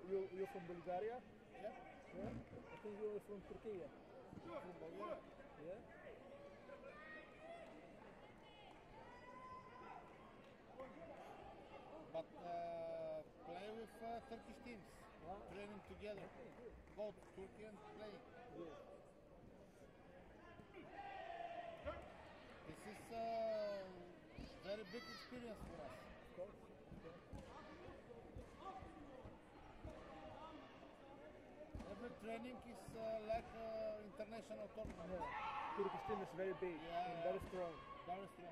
you're from Bulgaria? Yeah. Yeah. I think you're from Turkey. From Bulgaria. Yeah. But play with Turkish teams, training together, Okay, good. both Turkey and play. Good. This is a very big experience for us. Of course. Every training is like international tournament. Yeah. Turkish team is very big Yeah. and very strong. Very strong.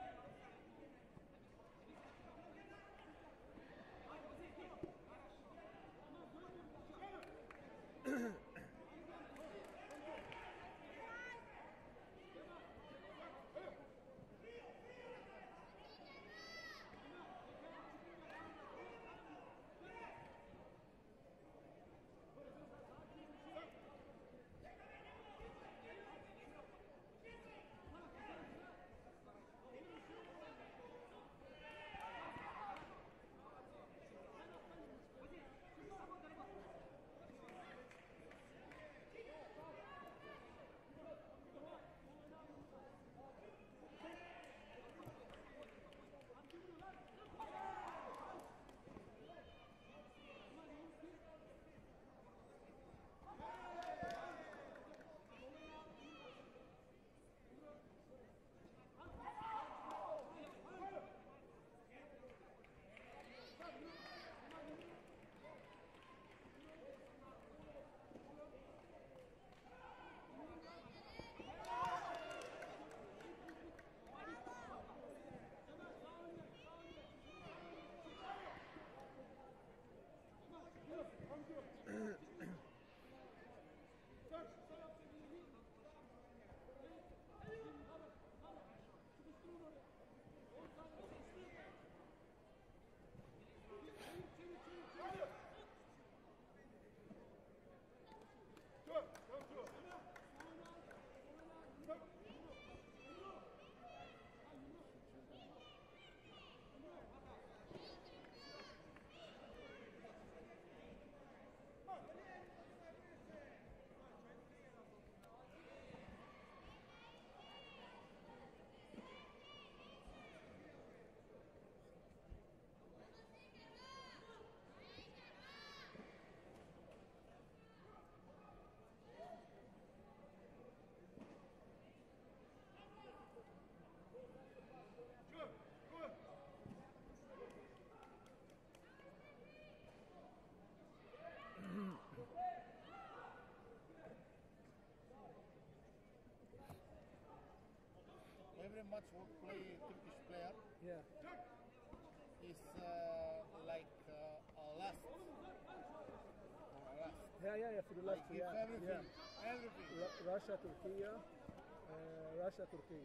Every match we play Turkish player Yeah. is like a last. Yeah. For the last Give yeah. everything, everything. Russia, Turkey, Russia, Turkey,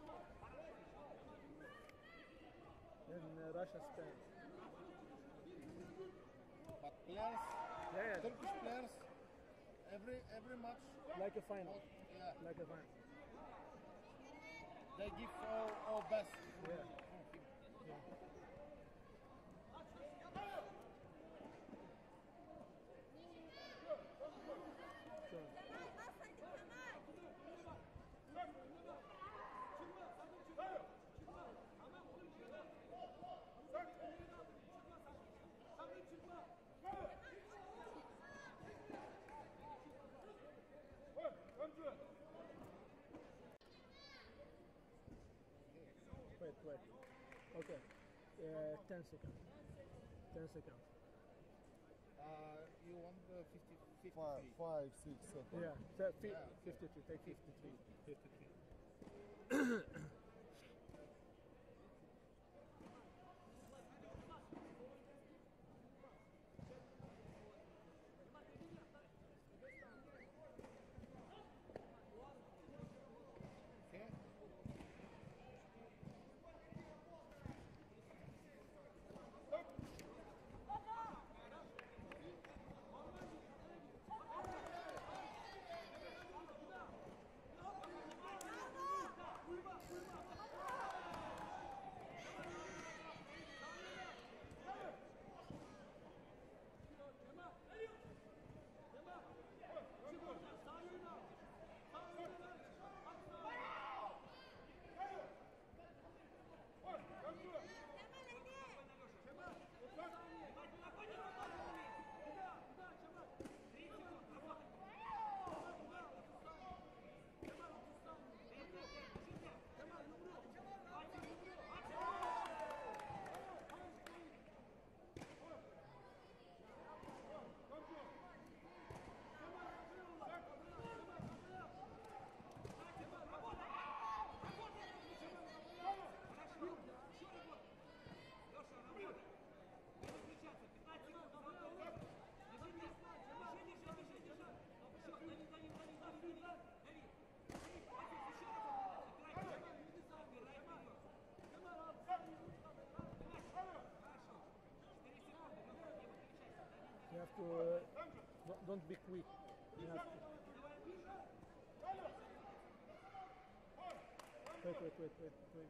and Russia, Spain. But players, Yeah. Turkish players, every match, Like a final. yeah, Like a final. they give all best. Yeah. Sure. Wait. Okay. 10 seconds. 10 seconds. You want the 50, 5, 6, 7. Yeah. So, 53. Take 53. 53. Okay. Don't be quick. You have to. Wait.